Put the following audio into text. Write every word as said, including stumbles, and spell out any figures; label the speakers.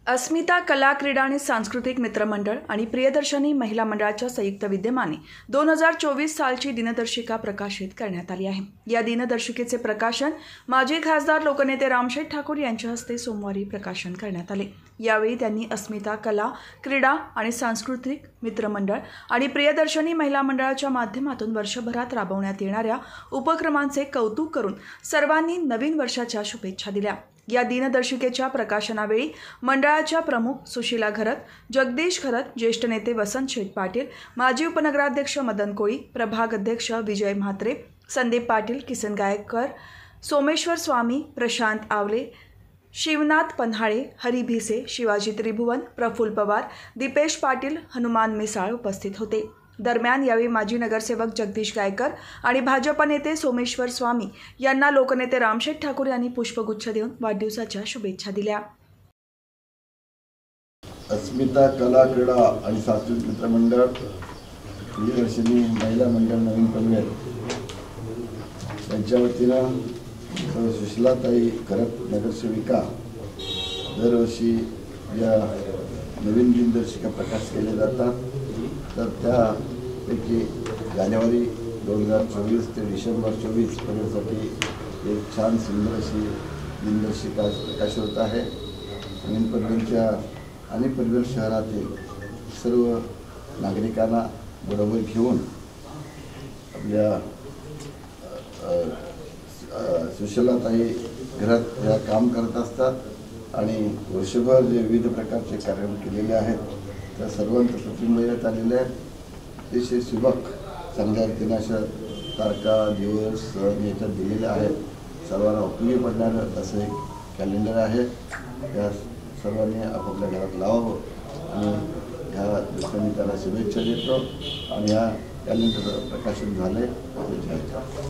Speaker 1: अस्मिता कला क्रीडा आणि सांस्कृतिक मित्र मंडळ आणि प्रियदर्शनी महिला मंडळाच्या संयुक्त विद्यमाने दोन हजार चोवीस सालची दिनदर्शिका प्रकाशित करण्यात आली आहे। या दिनदर्शिकेचे प्रकाशन माजी खासदार लोकनेते रामशेठ ठाकूर यांच्या हस्ते सोमवारी प्रकाशन करण्यात आले। यावेळी त्यांनी अस्मिता कला क्रीडा आणि सांस्कृतिक मित्र मंडळ आणि प्रियदर्शनी महिला मंडळाच्या माध्यमातून वर्षभरात राबवण्यात येणाऱ्या उपक्रमांचे कौतुक करून सर्वांनी नवीन वर्षाच्या शुभेच्छा दिल्या। या दिनदर्शिकेच्या प्रकाशनावेळी मंडळाच्या प्रमुख सुशीला घरत, जगदीश घरत, ज्येष्ठ नेते वसंत शेठ पाटील, माजी उपनगराध्यक्ष मदन कोळी, प्रभाग अध्यक्ष विजय म्हात्रे, संदीप पाटील, किसन गायककर, सोमेश्वर स्वामी, प्रशांत आवले, शिवनाथ पन्हाळे, हरी भिसे, शिवाजी त्रिभुवन, प्रफुल्ल पवार, दीपेश पाटील, हनुमान मिसाळ उपस्थित होते। दरम्यान यावेळी माजी नगरसेवक जगदीश गायकर आणि भाजप नेते सोमेश्वर स्वामी यांना लोकनेते रामशेठ ठाकूर यांनी पुष्पगुच्छ देऊन वाढदिवसाच्या शुभेच्छा दिल्या।
Speaker 2: अस्मिता कला क्रीडा आणि सांस्कृतिक मित्र मंडळ, प्रियदर्शनी महिला मंडळ नवीन पनवेल यांच्या वतीनं सुशीलाताई घरत नगरसेविका दरवर्षी या नवीन दिनदर्शिका प्रकाश केले जातात। तर त्यापैकी जानेवारी दोन हजार चोवीस ते डिसेंबर चोवीस पर्यंतसाठी एक छान सुंदर अशी दिनदर्शिका प्रकाशित होत आहे। नवीन पनवेलच्या आणि पनवेल शहरातील सर्व नागरिकांना बरोबर घेऊन आपल्या सुशीलाताई घरात या काम करत असतात आणि वर्षभर जे विविध प्रकारचे कार्यक्रम केलेले आहेत त्या सर्वांचं प्रतिबिंब येत आलेलं आहे। अतिशय सुबक चांगल्या रीतीने अशा तारखा दिवस याच्यात दिलेले आहेत। सर्वांना उपयोगी पडणारं असं एक कॅलेंडर आहे। त्या सर्वांनी आपापल्या घरात लावावं आणि ह्या दिवसांनी त्याला शुभेच्छा देतो आणि ह्या कॅलेंडरचं प्रकाशन झाले।